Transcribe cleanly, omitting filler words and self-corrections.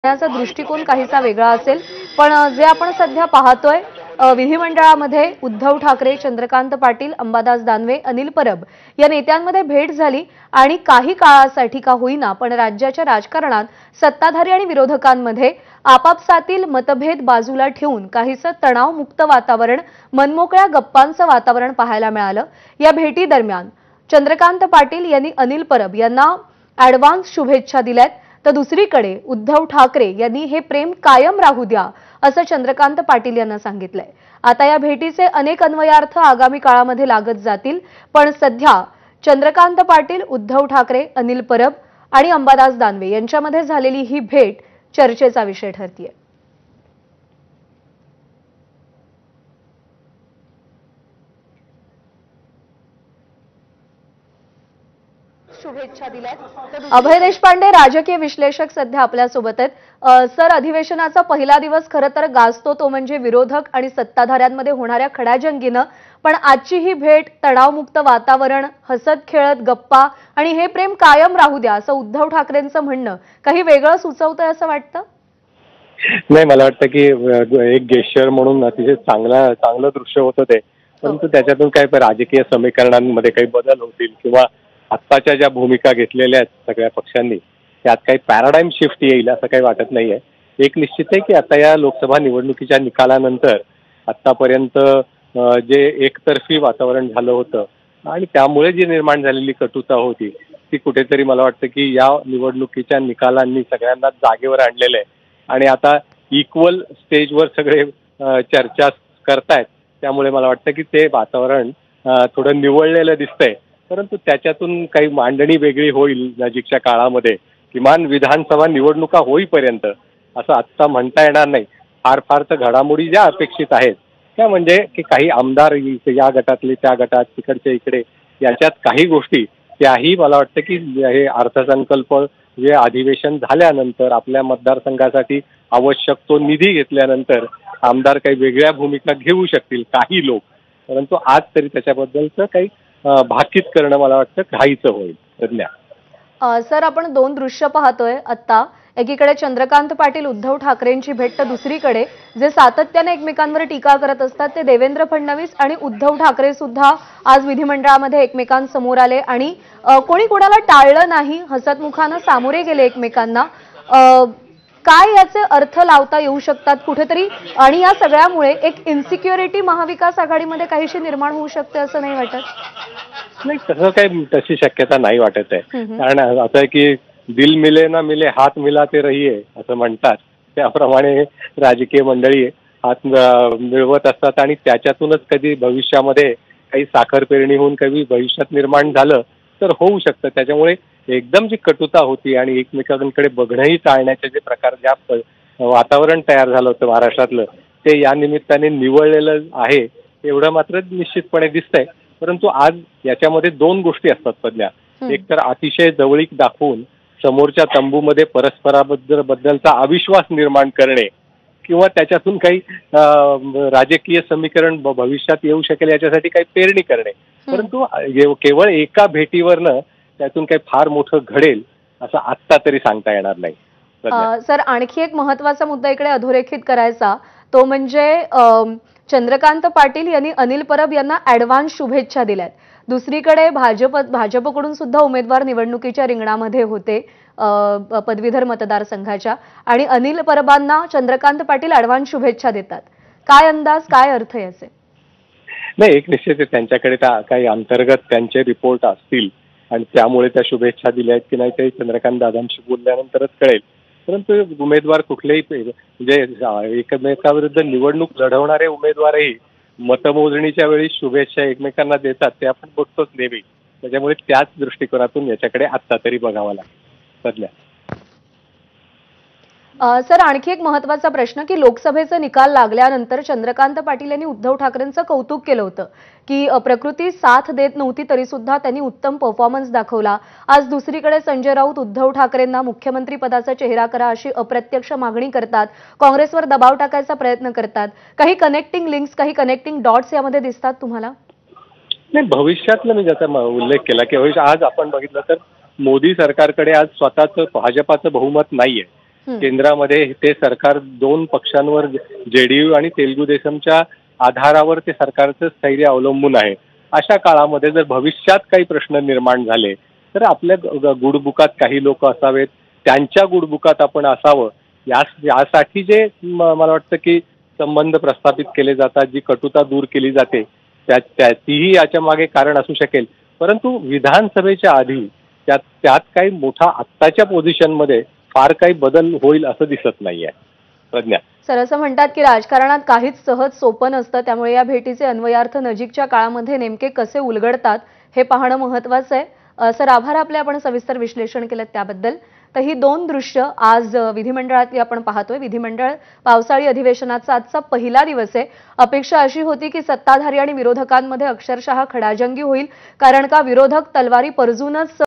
याचा दृष्टिकोन काहीसा वेगळा असेल, पण जे आपण सध्या पाहतोय विधिमंडळामध्ये उद्धव ठाकरे, चंद्रकांत पाटील, अंबादास दानवे, अनिल परब या नेत्यांमध्ये भेट झाली आणि काही काळासाठी का होईना पण राज्याच्या राजकारणात सत्ताधारी आणि विरोधकांमध्ये आपापसातील मतभेद बाजूला ठेवून काहीसं तणावमुक्त वातावरण, मनमोकळ्या गप्पांचं वातावरण पाहायला मिळालं। या भेटी दरम्यान चंद्रकांत पाटील यांनी अनिल परब यांना ॲडव्हान्स शुभेच्छा दिल्यात, तर दुसरीकडे उद्धव ठाकरे यांनी हे प्रेम कायम राहू द्या असं चंद्रकांत पाटील यांना सांगितलंय। आता या भेटीचे अनेक अन्वयार्थ आगामी काळामध्ये लागत जातील, पण सध्या चंद्रकांत पाटील, उद्धव ठाकरे, अनिल परब आणि अंबादास दानवे यांच्यामध्ये झालेली ही भेट चर्चेचा विषय ठरतीये। शुभेच्छा दिल्यात। अभय देशपांडे राजकीय विश्लेषक सध्या आपल्या सोबत आहेत। सर, अधिवेशनाचा पहिला दिवस खरं तर गाजतो तो म्हणजे विरोधक आणि सत्ताधाऱ्यांमध्ये होणाऱ्या खडाजंगीनं, पण आजची ही भेट तणावमुक्त वातावरण, हसत खेळत गप्पा आणि हे प्रेम कायम राहू द्या असं उद्धव ठाकरेंचं म्हणणं काही वेगळं सुचवतंय असं वाटतं? नाही, मला वाटतं की एक गेस्चर म्हणून अतिशय चांगलं दृश्य होतं ते, परंतु त्याच्यातून काही राजकीय समीकरणांमध्ये काही बदल होतील किंवा आत्ताच्या ज्या भूमिका घेतलेल्या आहेत सगळ्या पक्षांनी त्यात काही पॅराडाईम शिफ्ट येईल असं काही वाटत नाहीये। एक निश्चित आहे की आता या लोकसभा निवडणुकीच्या निकालानंतर आतापर्यंत जे एकतर्फी वातावरण झालं होतं आणि त्यामुळे जी निर्माण झालेली कटुता होती ती कुठेतरी मला वाटतं की या निवडणुकीच्या निकालांनी सगळ्यांना जागेवर आणलेलं आहे आणि आता इक्वल स्टेजवर सगळे चर्चा करतायत। त्यामुळे मला वाटतं की ते वातावरण थोडं निवळलेलं दिसतंय, परंतु त्याच्यातून काही मांडणी वेगळी होईल नजीकच्या काळामध्ये, किमान विधानसभा निवडणुका होईपर्यंत असं आत्ता म्हणता येणार नाही। फार तर घडामोडी ज्या अपेक्षित आहेत त्या म्हणजे की काही आमदार या गटातले त्या गटात, तिकडच्या इकडे, याच्यात काही गोष्टी त्याही मला वाटतं की हे अर्थसंकल्प जे अधिवेशन झाल्यानंतर आपल्या मतदारसंघासाठी आवश्यक तो निधी घेतल्यानंतर आमदार काही वेगळ्या भूमिका घेऊ शकतील काही लोक, परंतु आज तरी त्याच्याबद्दलचं काही भाकीत करणं मला वाटतं घाईचं होईल सध्या। सर, आपण दोन दृश्य पाहतोय आता, एकीकडे चंद्रकांत पाटील उद्धव ठाकरेंची भेट, तर दुसरीकडे जे सातत्याने एकमेकांवर टीका करत असतात ते देवेंद्र फडणवीस आणि उद्धव ठाकरे सुद्धा आज विधिमंडळामध्ये एकमेकांसमोर आले आणि कोणी कोणाला टाळलं नाही, हसतमुखानं सामोरे गेले एकमेकांना। काय याचे अर्थ लावता येऊ शकतात कुठेतरी, आणि या सगळ्यामुळे एक इन्सिक्युरिटी महाविकास आघाडीमध्ये काहीशी निर्माण होऊ शकते असं नाही वाटत? नाही, तसं काही तशी शक्यता नाही वाटत आहे। कारण असं आहे की दिल मिले ना मिले हात मिलाते रहिये असं म्हणतात, त्याप्रमाणे राजकीय मंडळी हात मिळवत असतात आणि त्याच्यातूनच कधी भविष्यामध्ये काही साखर पेरणी होऊन कधी भविष्यात निर्माण झालं तर होऊ शकतं। त्याच्यामुळे एकदम जी कटुता होती आणि एकमेकांकडे बघणंही टाळण्याचे जे प्रकार, ज्या वातावरण तयार झालं होतं महाराष्ट्रातलं, ते या निमित्ताने निवळलेलं आहे एवढं मात्र निश्चितपणे दिसतंय। परंतु आज याच्यामध्ये दोन गोष्टी असतात पडल्या, एक तर अतिशय जवळीक दाखवून समोरच्या तंबूमध्ये परस्पराबद्दलचा अविश्वास निर्माण करणे किंवा त्याच्यातून काही राजकीय समीकरण भविष्यात येऊ शकेल याच्यासाठी काही पेरणी करणे, परंतु केवळ एका भेटीवरनं त्यातून काही फार मोठं घडेल असं आत्ता तरी सांगता येणार नाही। सर, आणखी एक महत्त्वाचा मुद्दा इकडे अधोरेखित करायचा तो म्हणजे चंद्रकांत पाटील यांनी अनिल परब यांना ॲडव्हान्स शुभेच्छा दिल्यात। दुसरीकडे भाजपकडून सुद्धा उमेदवार निवडणुकीच्या रिंगणामध्ये होते पदवीधर मतदारसंघाच्या, आणि अनिल परबांना चंद्रकांत पाटील ॲडव्हान्स शुभेच्छा देतात। काय अंदाज, काय अर्थ याचे? नाही, एक निश्चित त्यांच्याकडे काही अंतर्गत त्यांचे रिपोर्ट असतील आणि त्यामुळे त्या शुभेच्छा दिल्या आहेत की नाही ते चंद्रकांत दादांशी बोलल्यानंतरच कळेल, परंतु उमेदवार कुठलेही म्हणजे एकमेकाविरुद्ध निवडणूक लढवणारे उमेदवारही मतमोजणीच्या वेळी शुभेच्छा एकमेकांना देतात, ते आपण बघतोच नेहमी। त्याच्यामुळे त्याच दृष्टिकोनातून याच्याकडे आत्ता तरी बघावं लागतं सध्या। सर, आणखी एक महत्त्वाचा प्रश्न की लोकसभेचा निकाल लागल्यानंतर चंद्रकांत पाटील यांनी उद्धव ठाकरेंचं कौतुक केलं होतं की प्रकृती साथ देत नव्हती तरी सुद्धा त्यांनी उत्तम परफॉर्मन्स दाखवला। आज दुसरीकडे संजय राऊत उद्धव ठाकरेंना मुख्यमंत्री पदाचा चेहरा करा अशी अप्रत्यक्ष मागणी करतात, काँग्रेसवर दबाव टाकायचा प्रयत्न करतात। काही कनेक्टिंग लिंक्स, काही कनेक्टिंग डॉट्स यामध्ये दिसतात तुम्हाला? नाही, भविष्यातलं मी ज्याचा उल्लेख केला की आज आपण बघितलं तर मोदी सरकारकडे आज स्वतःचं भाजपाचं बहुमत नाहीये, केंद्रामध्ये ते सरकार 2 पक्षांवर जेडीयू आणि तेलुगू देसमच्या आधारावर ते सरकारचं स्थैर्य अवलंबून आहे. अशा काळामध्ये जर भविष्यात काही प्रश्न निर्माण झाले तर आपल्या गुडबुकात काही लोक असावेत, त्यांच्या गुडबुकात आपण असावं यासाठी जे मला वाटतं की संबंध प्रस्थापित केले जातात, जी कटुता दूर केली जाते तीही याच्या मागे कारण असू शकेल. परंतु विधानसभेच्या आधी त्यात काही मोठा आत्ताच्या पोझिशनमध्ये फार काही बदल होईल असं दिसत नाहीये. प्रज्ञा. सर, असं म्हणतात की राजकारणात काहीच सहज सोपं नसतं, त्यामुळे या भेटीचे अन्वयार्थ नजीकच्या काळामध्ये नेमके कसे उलगडतात हे पाहणं महत्त्वाचं आहे. सर, आभार आपले, आपण सविस्तर विश्लेषण केलं त्याबद्दल. तर ही 2 दृश्य आज विधिमंडळातली आपण पाहतोय. विधिमंडळ पावसाळी अधिवेशनाचा आजचा पहिला दिवस आहे. अपेक्षा अशी होती की सत्ताधारी आणि विरोधकांमध्ये अक्षरशः खडाजंगी होईल, कारण का विरोधक तलवारी परजूनच